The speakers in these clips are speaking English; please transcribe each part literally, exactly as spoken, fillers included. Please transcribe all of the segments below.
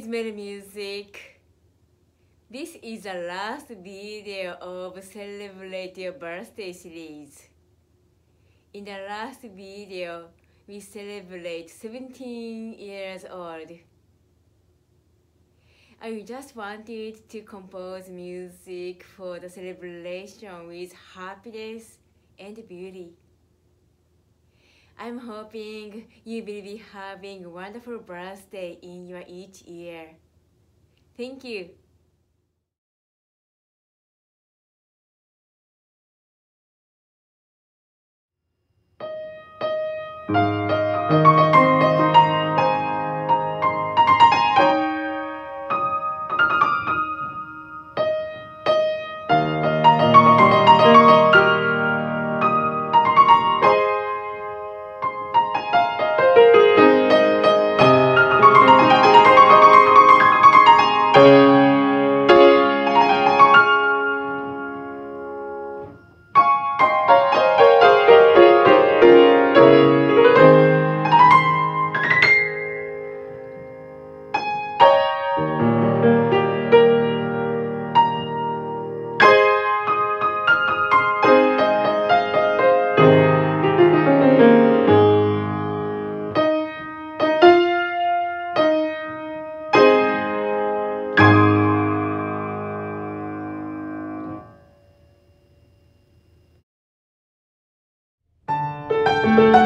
Christmas music. This is the last video of Celebrate Your Birthday series. In the last video, we celebrate seventeen years old. I just wanted to compose music for the celebration with happiness and beauty. I'm hoping you will be having a wonderful birthday in your each year. Thank you.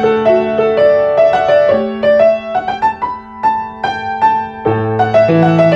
Thank you.